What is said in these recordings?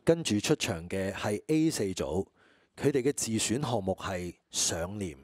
跟住出場嘅係 A4 組，佢哋嘅自選項目係想念。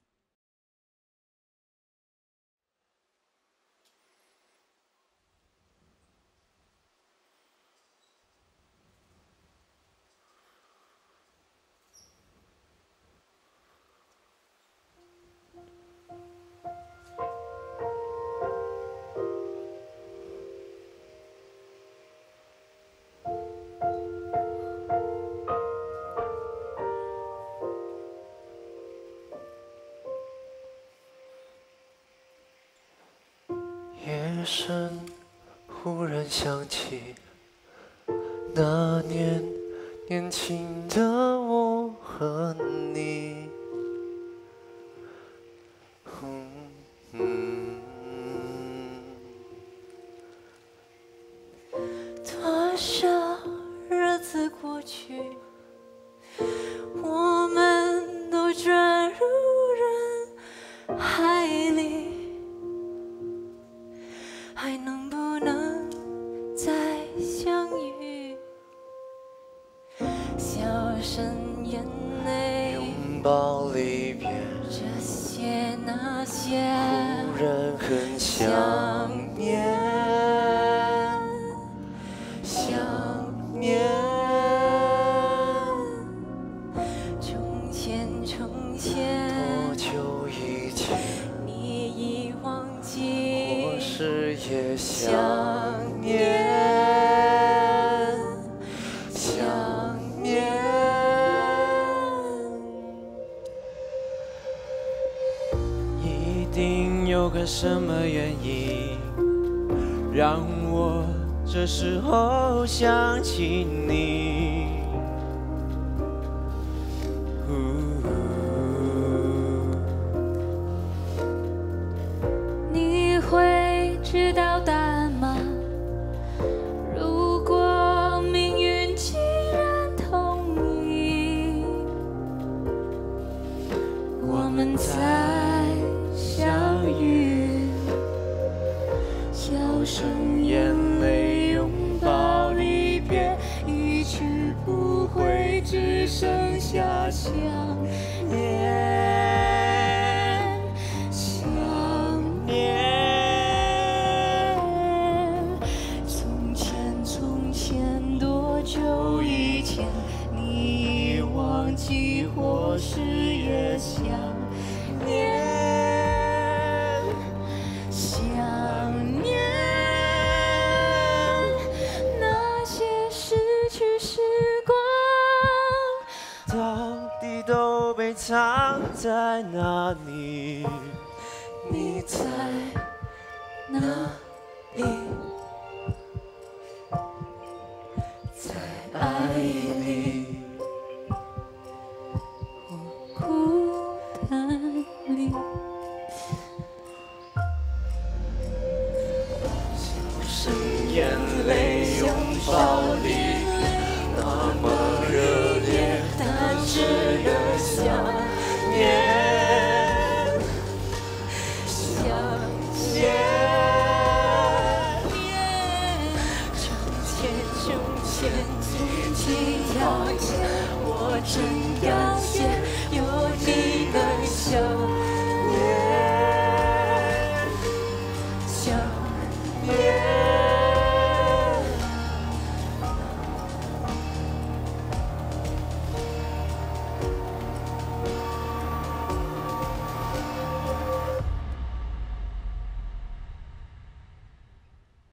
夜深，忽然想起那年年轻的我和你。 多少日子过去，我们都转入人海里。 还能不能再相遇？笑声、眼泪、 拥抱、离别， 这些那些， 忽然很想念，想念。 从前，从前， 多久以前？ 你已忘记。 是也想念，想念。一定有个什么原因，让我这时候想起你。 你会知道答案吗？如果命运既然同意，我们再相遇，笑声、眼泪、拥抱、离别，一去不回，只剩下想念。 久以前，你已忘记，或是也想念，想念那些逝去时光， 到底都被藏在哪里？ 你在哪里？ 爱里，我孤单里， 笑声、眼泪、拥抱、离别，那么热烈，但只有想念，想念。 从前。 几条街，我正凋谢，